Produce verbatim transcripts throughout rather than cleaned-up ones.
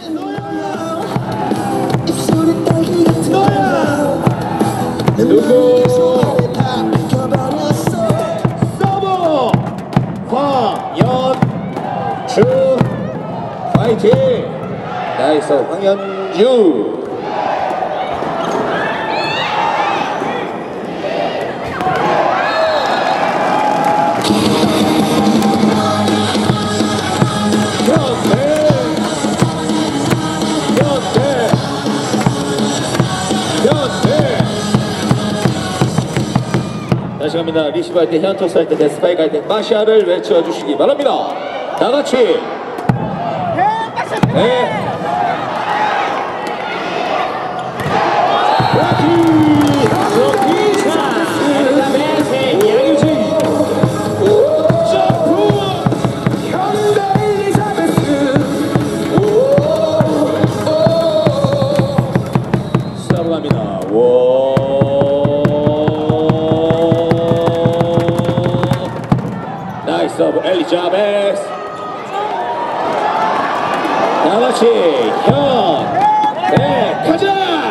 누구? 서브 황연주 파이팅. 나이스 황연주. 다시 갑니다. 리시브 할 때, 현토스 할 때, 데스파이크 할 때 마샤를 외쳐주시기 바랍니다. 다 같이. 네. 서브 갑니다. 오. 나이스 서브 엘리자베스. 다같이 현, 네, 가자!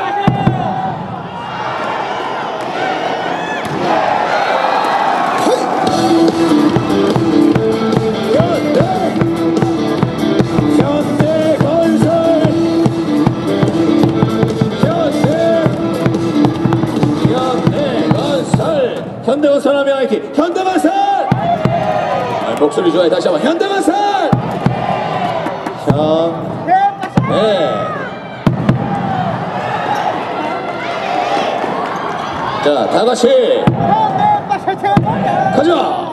현대! 현대건설! 현대! 현대건설! 현대건설 하면 화이팅! 현대건설! 목소리 좋아요. 다시 한번 현대건설! 현, 네. 자, 다 같이 가자.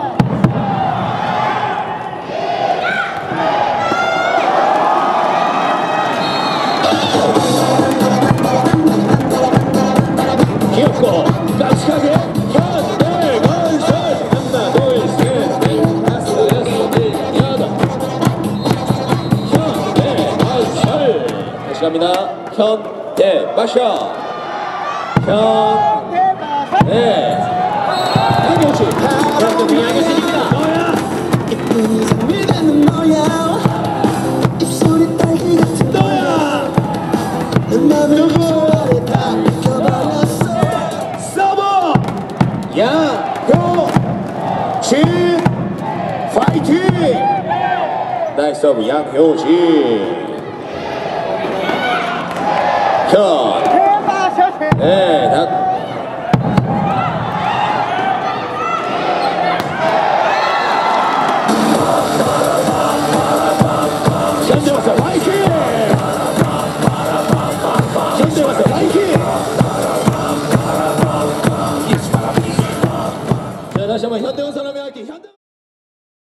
귀엽고 깜찍하게 현대건설. 하나, 둘, 셋, 넷, 다섯, 여섯, 일곱, 여덟. 현대건설. 다시 갑니다. 현대 마셔. 현, 네. 한명씩. 여러분 그냥 알겠습니다. 너야. 이쁜이 잠들다는 너야. 입술이 딸기 같은 너야. 내 맘을 소화에 다 익혀버렸어. 서브 양효진 파이팅. 나이스 서브 양효진. 현, 네, 다. 현대건설 파이팅! 현대건설 파이팅! 자, 다시 한번 현대건설 하면 할게. 현대